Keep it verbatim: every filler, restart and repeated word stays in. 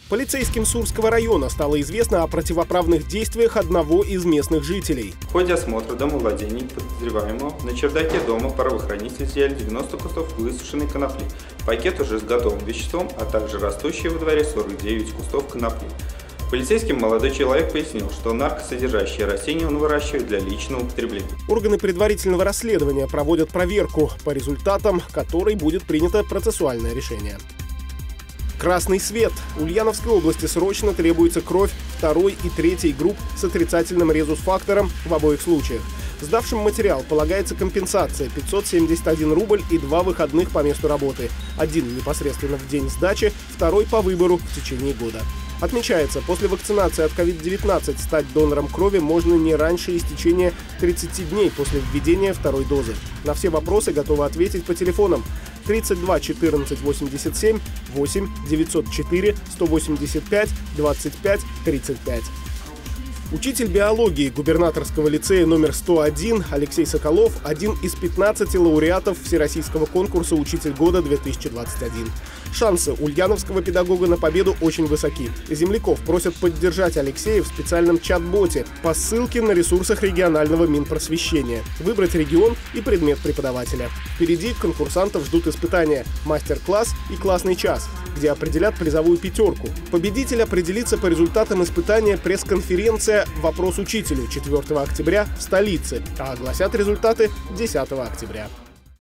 Полицейским Сурского района стало известно о противоправных действиях одного из местных жителей. В ходе осмотра домовладений подозреваемого на чердаке дома правоохранители изъяли девяносто кустов высушенной конопли, пакет уже с готовым веществом, а также растущие во дворе сорок девять кустов конопли. Полицейским молодой человек пояснил, что наркосодержащие растения он выращивает для личного употребления. Органы предварительного расследования проводят проверку, по результатам которой будет принято процессуальное решение. Красный свет. Ульяновской области срочно требуется кровь второй и третьей групп с отрицательным резус-фактором в обоих случаях. Сдавшим материал полагается компенсация пятьсот семьдесят один рубль и два выходных по месту работы. Один непосредственно в день сдачи, второй по выбору в течение года. Отмечается, после вакцинации от ковид девятнадцать стать донором крови можно не раньше истечения тридцати дней после введения второй дозы. На все вопросы готовы ответить по телефонам тридцать два четырнадцать восемьдесят семь, восемь девятьсот четыре сто восемьдесят пять двадцать пять тридцать пять. Учитель биологии губернаторского лицея номер сто один Алексей Соколов – один из пятнадцати лауреатов Всероссийского конкурса «Учитель года две тысячи двадцать один». Шансы ульяновского педагога на победу очень высоки. Земляков просят поддержать Алексея в специальном чат-боте по ссылке на ресурсах регионального Минпросвещения, выбрать регион и предмет преподавателя. Впереди конкурсантов ждут испытания, мастер-класс и классный час, где определят призовую пятерку. Победитель определится по результатам испытания пресс-конференция «Вопрос учителю» четвёртого октября в столице, а огласят результаты десятого октября.